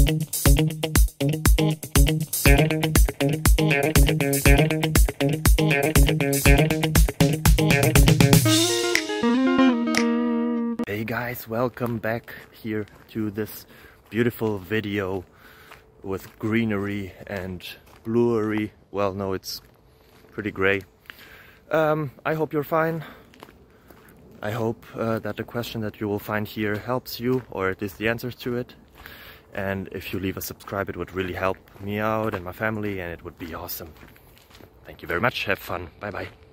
Hey guys, welcome back here to this beautiful video with greenery and bluery. Well, no, it's pretty gray. I hope you're fine. I hope that the question that you will find here helps you, or at least the answers to it. And if you leave a subscribe, it would really help me out and my family, and it would be awesome. Thank you very much. Have fun. Bye bye.